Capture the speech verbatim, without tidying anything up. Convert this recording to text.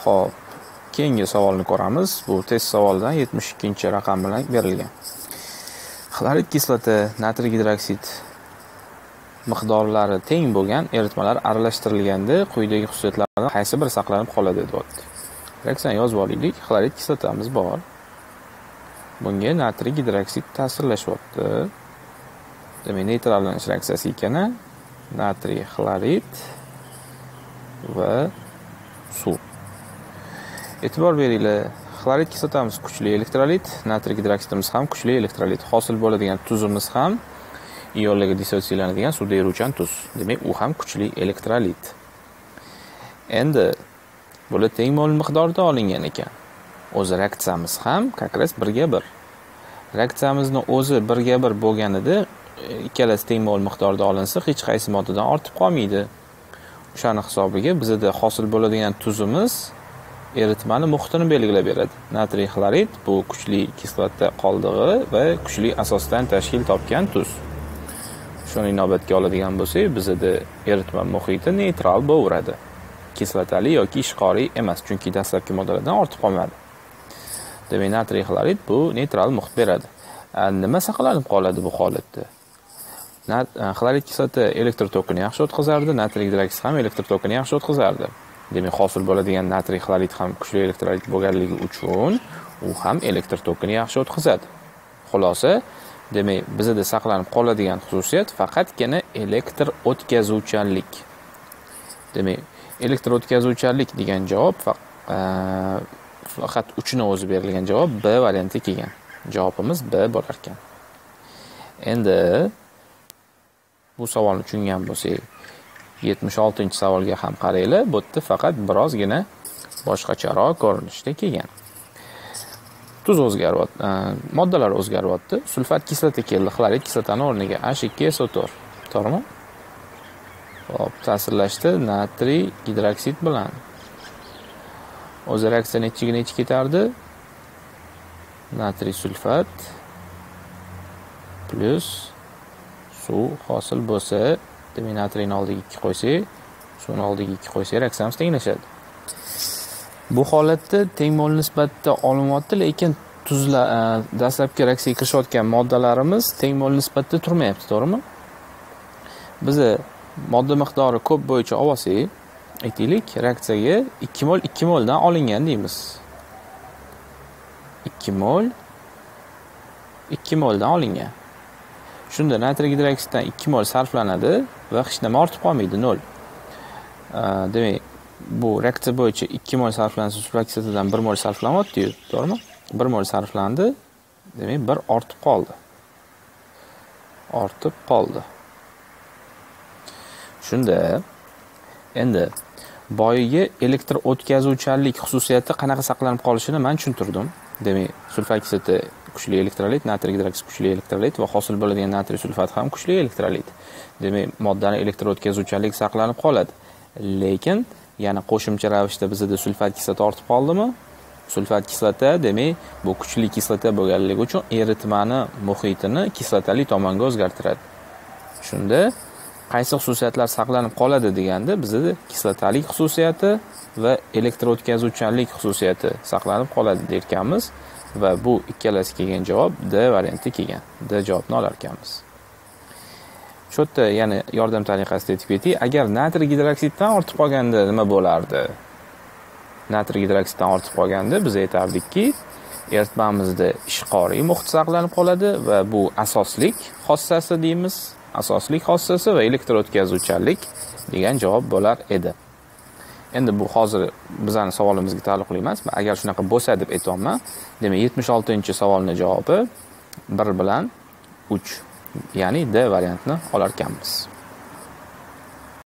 Xo'p, keyingi savolni ko'ramiz. Bu test savolidan yetmish ikkinchi raqam bilan berilgan. Xlorid kislota, natriy gidroksid miqdorlari teng bo'lgan eritmalar aralashtirilganda quyidagi xususiyatlardan qaysi biri saqlanib qoladi deyapti. Reaksiyani yozib olaylik. Xlorid kislotamiz bor. Bunga natriy gidroksid ta'sirlashyapti. Demak, neytrallanish reaksiyasi ekani natriy xlorid va suv. E'tibor beringlar, xlorid kislotamiz kuchli elektrolit, natriy gidroksidimiz ham kuchli elektrolit. Hosil bo'ladigan tuzimiz ham ionlarga dissotsiyalanadigan suvda eruvchan tuz. Demak, u ham kuchli elektrolit. Endi bular teng mol miqdorda olingan ekan. O'zi reaksiyamiz ham kakras bir ga bir. Reaksiyamizni o'zi bir ga bir bo'lganida ikkalasi teng mol miqdorda olinsa, hech qaysi moddadan ortib qolmaydi. O'shani hisobiga bizda hosil bo'ladigan tuzimiz eritmani muhitini belgilab beradi. Natriy xlorid bu kuchli kislota qoldig'i va kuchli asosdan tashkil topgan tuz. Shuni inobatga oladigan bo'lsak, bizda eritma muhiti neytral bo'laveradi. Kislotali yoki ishqoriy emas, chunki dastlabki moddalardan ortib qolmadi. Demak, natriy xlorid bu neytral muhit beradi. Nima saqlanib qoladi bu holatda? Xlorid kislota elektr tokini yaxshi o'tkazardi, natriy gidroksid ham elektr tokini yaxshi o'tkazardi. Demak, hosil bo'ladigan natriy xlorid ham kuchli elektrolit bo'lganligi uchun u ham elektr tokini yaxshi o'tkazadi. Xulosa, demak, bizda saqlanib qoladigan xususiyat faqatgina elektr o'tkazuvchanlik. Demak, elektr o'tkazuvchanlik degan javob faqat uchini o'zi berilgan javob B varianti kelgan. Javobimiz B bo'lar ekan. Endi bu savolni tushungan bo'lsak, yetmish oltinchi savolga ham qaranglar. Bu yerda faqat birozgina boshqacharoq ko'rinishda kelgan. Tuz o'zgaryapti, moddalar o'zgaryapti. Sulfat kislota keldi, xlorid kislotani o'rniga H ikki S O to'rt. To'g'rimi? Hop, ta'sirlashdi natriy gidroksid bilan. O'zi reaksiya nechiga nechi ketardi? Natriy sulfat plus suv hosil bo'lsa, demak, natriyni oldiga ikki qo'ysak, suvni oldiga ikki qo'ysak, reaksiyamiz tenglashadi. Bu holatda teng mol nisbatda olinyapti, lekin tuzlar dastlabki reaksiyaga kirishayotgan moddalarimiz teng mol nisbatda turmayapti, to'g'rimi? Biz modda miqdori ko'p bo'yicha olsak, aytaylik, reaksiyaga ikki mol ikki moldan olingan deymiz. ikki mol ikki moldan olingan. Shunda natriy gidroksiddan ikki mol sarflanadi va hech nima ortib qolmaydi, nol. Demak, bu reaksiya bo'yicha ikki mol sarflansa, sulfat kislotadan bir mol sarflanyapti-yu, to'g'rimi? bir mol sarflandi, demak, bir ortib qoldi. Ortib qoldi. Shunda endi boyiga elektr o'tkazuvchanlik xususiyati qanaqa saqlanib qolishini men tushuntirdim. Demak, sulfat kislota kuchli elektrolit, natriy gidroksid kuchli elektrolit va hosil bo'ladigan natriy sulfat ham kuchli elektrolit. Demak, moddaning elektr o'tkazuvchanlik saqlanib qoladi. Lekin yana qo'shimcha ravishda bizda sulfat kislota ortib qoldimi? Sulfat kislota, demak, bu kuchli kislota bo'lganligi uchun eritmani muhitini kislotali tomonga o'zgartiradi. Shunda qaysi xususiyatlar saqlanib qoladi deganda, bizda kislotalik xususiyati va elektr o'tkazuvchanlik xususiyati saqlanib qoladi derkanmiz va bu ikkalasi kelgan javob D varianti kelgan. D javobni olar ekanmiz. Shu yerda yana yordam tariqasida aytib ketdik. Agar natriy gidroksiddan ortib qolganda nima bo'lardi? Natriy gidroksiddan ortib qolganda biz aytardikki, eritmamizda ishqoriy muhit saqlanib qoladi va bu asoslik xossasi deymiz. Asoslik xossasi va elektr o'tkazuvchanlik degan javob bo'lar edi. Endi bu hozir bizning savolimizga taalluqli emas. Agar shunaqa bo'lsa deb aytayapman. Demak, yetmish oltinchi savolning javobi bir bilan uch, ya'ni D variantini olar ekanmiz.